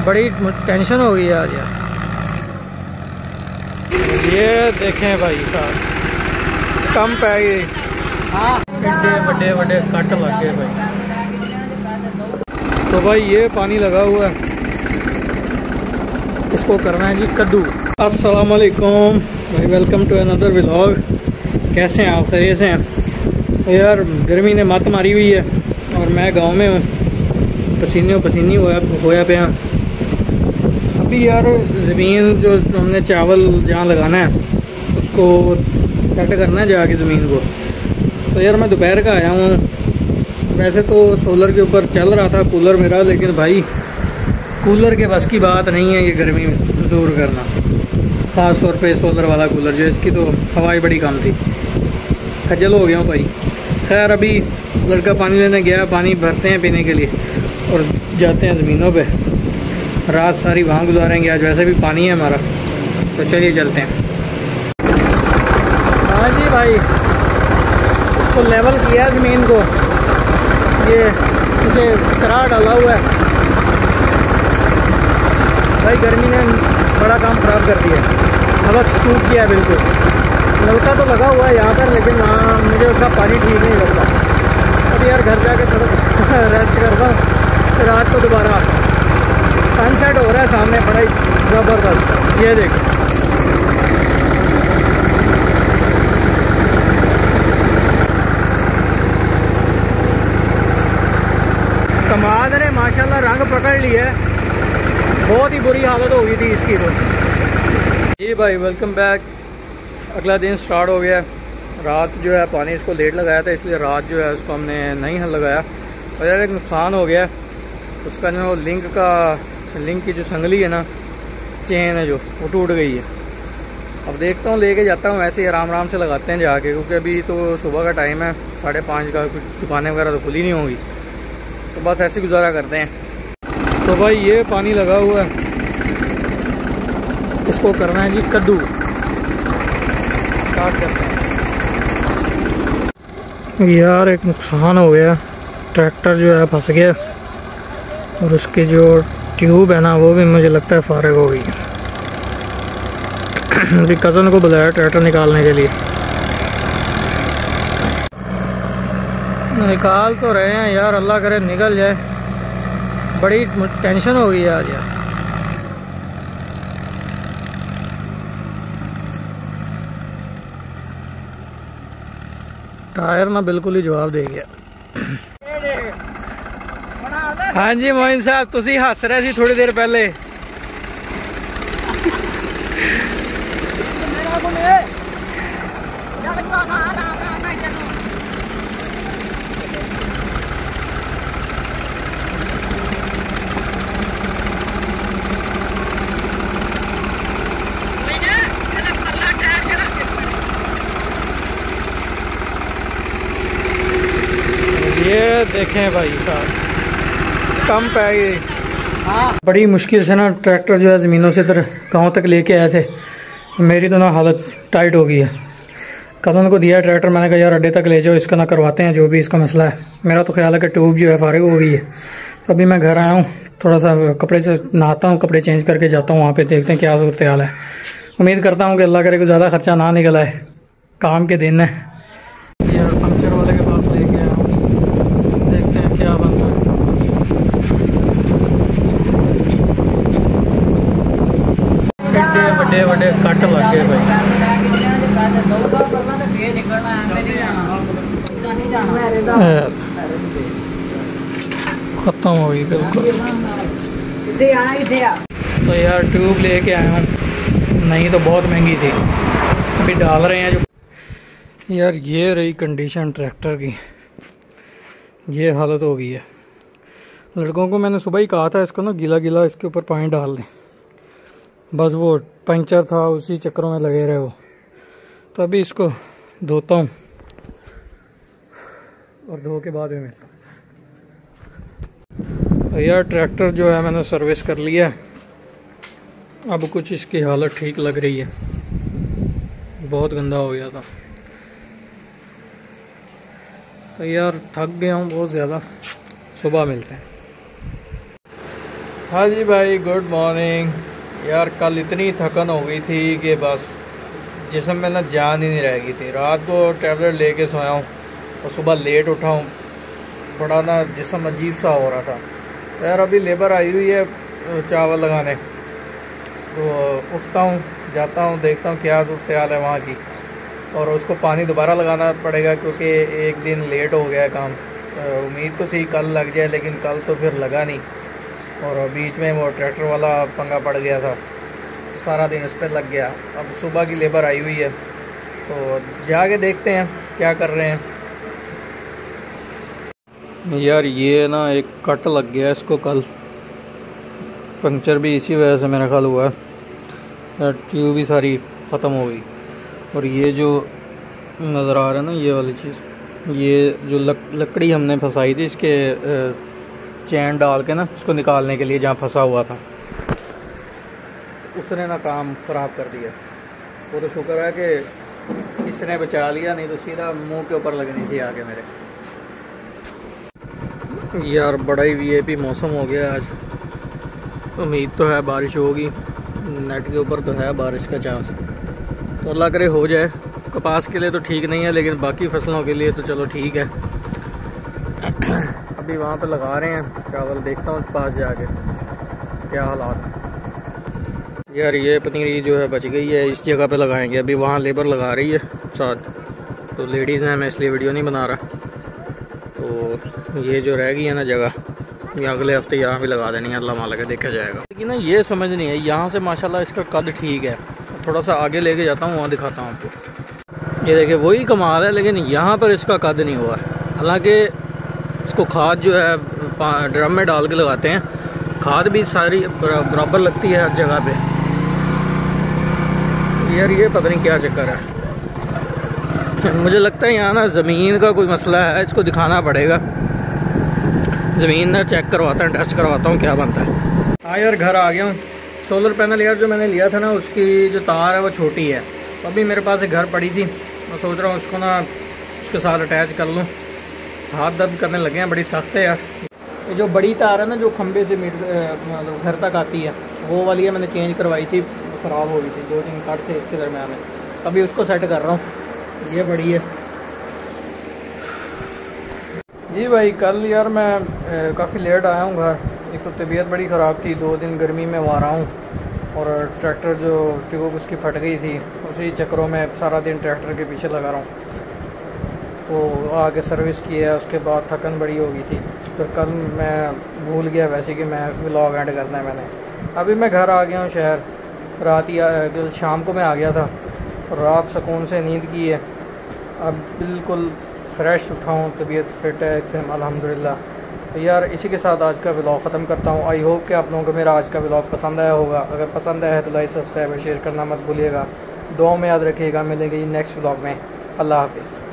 बड़ी टेंशन हो गई आज यार। ये देखें भाई साहब कम पै गई। हाँ बड़े बड़े कट लग गए भाई। तो भाई ये पानी लगा हुआ है, इसको करना है जी कद्दू। अस्सलाम वालेकुम भाई, वेलकम टू अनदर व्लॉग। कैसे हैं आप? खैरियत से हैं? तो यार गर्मी ने मत मारी हुई है और मैं गांव में हूँ, पसीनी होया पे हैं अभी। यार ज़मीन जो हमने चावल जहाँ लगाना है उसको सेट करना है जाके ज़मीन को। तो यार मैं दोपहर का आया हूँ। वैसे तो सोलर के ऊपर चल रहा था कूलर मेरा, लेकिन भाई कूलर के बस की बात नहीं है ये गर्मी दूर करना, ख़ास तौर पे सोलर वाला कूलर जो इसकी तो हवाई बड़ी कम थी। खज्जल हो गया हूँ भाई। खैर अभी लड़का पानी लेने गया, पानी भरते हैं पीने के लिए और जाते हैं ज़मीनों पे। रात सारी वहाँ गुजारेंगे, आज वैसे भी पानी है हमारा। तो चलिए चलते हैं। हाँ जी भाई, इसको लेवल किया है ज़मीन को, ये इसे करा डाला हुआ है भाई। गर्मी ने बड़ा काम ख़राब कर दिया, हालत सूख गया है बिल्कुल। नलका तो लगा हुआ है यहाँ पर, लेकिन वहाँ मुझे उसका पानी ठीक नहीं लगता। अब यार घर जाके थोड़ा रेस्ट करता हूँ, फिर रात को दोबारा आता हूँ। सनसेट हो रहा है सामने, बड़ा ही ज़बरदस्त। ये देखो कमाल ने माशाल्लाह रंग पकड़ लिया है। बहुत ही बुरी हालत हो गई थी इसकी तो। जी भाई वेलकम बैक। अगला दिन स्टार्ट हो गया। रात जो है पानी इसको लेट लगाया था, इसलिए रात जो है उसको हमने नहीं लगाया। और यार एक नुकसान हो गया, उसका जो लिंक की जो संगली है ना, चेन है जो, वो टूट गई है। अब देखता हूँ, लेके जाता हूँ, ऐसे ही आराम आराम से लगाते हैं जाके, क्योंकि अभी तो सुबह का टाइम है, 5:30 का। कुछ दुकानें वगैरह तो खुली नहीं होंगी, तो बस ऐसे गुजारा करते हैं। तो भाई ये पानी लगा हुआ है, इसको करना है जी कद्दू। स्टार्ट करते हैं। यार एक नुकसान हो गया, ट्रैक्टर जो है फंस गया और उसकी जो ट्यूब है ना वो भी मुझे लगता है फारिग हो गई। अभी कज़न को बुलाया ट्रैक्टर निकालने के लिए। निकाल तो रहे हैं यार, अल्लाह करे निकल जाए। बड़ी टेंशन हो गई आज यार। टायर ना बिल्कुल ही जवाब दे गया। हाँ जी मोइन साहब, तुसी हस रहे सी थोड़ी देर पहले। ये देखें भाई साहब कम पै गई। हाँ बड़ी मुश्किल से ना ट्रैक्टर जो है ज़मीनों से इधर गाँव तक लेके आए थे। मेरी तो ना हालत टाइट हो गई है। कज़न को दिया ट्रैक्टर, मैंने कहा यार अड्डे तक ले जाओ, इसका ना करवाते हैं जो भी इसका मसला है। मेरा तो ख्याल है कि ट्यूब जो है फारिग हो गई है। तो अभी मैं घर आया हूँ, थोड़ा सा कपड़े से नहाता हूँ, कपड़े चेंज करके जाता हूँ वहाँ पे, देखते हैं क्या सूरत हाल है। उम्मीद करता हूँ कि अल्लाह करे को ज़्यादा खर्चा ना निकल आए, काम के दिन है। यार पंचर वाले के पास लेके आया हूँ, देखते हैं क्या बनता है। बड़े बड़े कट लग गए भाई। खत्म हो गई बिल्कुल। तो यार ट्यूब लेके आया हूँ, नहीं तो बहुत महंगी थी, अभी डाल रहे हैं जो। यार ये रही कंडीशन ट्रैक्टर की, ये हालत हो गई है। लड़कों को मैंने सुबह ही कहा था इसको ना गीला गीला इसके ऊपर पानी डाल दें, बस वो पंचर था उसी चक्करों में लगे रहे वो। तो अभी इसको धोता हूँ और धो के बाद में मिलता हूँ। तो यार ट्रैक्टर जो है मैंने सर्विस कर लिया है, अब कुछ इसकी हालत ठीक लग रही है, बहुत गंदा हो गया था। तो यार थक गया हूँ बहुत ज़्यादा, सुबह मिलते हैं। हाँ जी भाई, गुड मॉर्निंग। यार कल इतनी थकन हो गई थी कि बस जिस्म में ना जान ही नहीं रह गई थी। रात को टैबलेट लेके सोया हूँ और सुबह लेट उठा हूँ। बड़ा ना जिस्म अजीब सा हो रहा था। यार अभी लेबर आई हुई है चावल लगाने, तो उठता हूँ, जाता हूँ, देखता हूँ क्या सूरत हाल है वहाँ की, और उसको पानी दोबारा लगाना पड़ेगा क्योंकि एक दिन लेट हो गया काम। उम्मीद तो थी कल लग जाए, लेकिन कल तो फिर लगा नहीं, और बीच में वो ट्रैक्टर वाला पंगा पड़ गया था, सारा दिन उस पर लग गया। अब सुबह की लेबर आई हुई है तो जाके देखते हैं क्या कर रहे हैं। यार ये ना एक कट लग गया इसको, कल पंक्चर भी इसी वजह से मेरा ख्याल हुआ है। ट्यूब भी सारी ख़त्म हो गई, और ये जो नज़र आ रहा है ना ये वाली चीज़, ये जो लकड़ी हमने फंसाई थी इसके चैन डाल के ना इसको निकालने के लिए, जहाँ फंसा हुआ था, उसने ना काम ख़राब कर दिया। वो तो शुक्र है कि इसने बचा लिया, नहीं तो सीधा मुंह के ऊपर लगनी थी आगे मेरे। यार बड़ा ही वीआईपी मौसम हो गया आज। उम्मीद तो है बारिश होगी, नेट के ऊपर तो है बारिश का चांस, तो अल्लाह करे हो जाए। कपास के लिए तो ठीक नहीं है, लेकिन बाकी फसलों के लिए तो चलो ठीक है। अभी वहाँ पे लगा रहे हैं चावल, देखता हूँ पास जाके क्या हालात। यार ये पनीरी जो है बच गई है, इस जगह पे लगाएंगे। अभी वहाँ लेबर लगा रही है साथ, तो लेडीज़ हैं, मैं इसलिए वीडियो नहीं बना रहा। तो ये जो रह गई है ना जगह, ये अगले हफ्ते यहाँ भी लगा देनी है, अल्लाह मालिक है, देखा जाएगा। लेकिन ना ये समझ नहीं है, यहाँ से माशाल्लाह इसका कद ठीक है, थोड़ा सा आगे लेके जाता हूँ, वहाँ दिखाता हूँ आपको। ये देखिए वही कमाल है, लेकिन यहाँ पर इसका कद नहीं हुआ है। हालाँकि इसको खाद जो है ड्रम में डाल के लगाते हैं, खाद भी सारी बराबर लगती है हर जगह पे। यार ये पता नहीं क्या चक्कर है, मुझे लगता है यहाँ ना ज़मीन का कोई मसला है, इसको दिखाना पड़ेगा। ज़मीन ना चेक करवाता है, टेस्ट करवाता हूँ क्या बनता है। हाँ यार घर आ गया हूँ। सोलर पैनल यार जो मैंने लिया था ना, उसकी जो तार है वो छोटी है, तो अभी मेरे पास एक घर पड़ी थी, मैं सोच रहा हूँ उसको ना उसके साथ अटैच कर लूँ। हाथ दर्द करने लगे हैं, बड़ी सख्त है यार। ये जो बड़ी तार है ना जो खंबे से मतलब घर तक आती है, वो वाली है, मैंने चेंज करवाई थी, ख़राब हो गई थी, 2-3 कट थे इसके दरम्यान में। अभी उसको सेट कर रहा हूँ, ये बड़ी है। जी भाई कल यार मैं काफ़ी लेट आया हूँ घर। एक तो तबीयत बड़ी ख़राब थी, 2 दिन गर्मी में वहाँ रहा हूँ, और ट्रैक्टर जो ट्यूब उसकी फट गई थी, उसी चक्करों में सारा दिन ट्रैक्टर के पीछे लगा रहा हूँ। तो आके सर्विस की है, उसके बाद थकन बड़ी हो गई थी, तो कल मैं भूल गया वैसे कि मैं व्लॉग एंड करना है मैंने। अभी मैं घर आ गया हूँ शहर। रात या शाम को मैं आ गया था, रात सुकून से नींद की है, अब बिल्कुल फ्रेश उठा हूँ, तबीयत फिट है एकदम अल्हम्दुलिल्लाह। तो यार इसी के साथ आज का व्लॉग ख़त्म करता हूँ। आई होप कि आप लोगों को मेरा आज का व्लॉग पसंद आया होगा। अगर पसंद आया है तो लाइक सब्सक्राइब और शेयर करना मत भूलिएगा। दुआ में याद रखिएगा। मिलेंगे नेक्स्ट व्लॉग में। अल्लाह हाफिज़।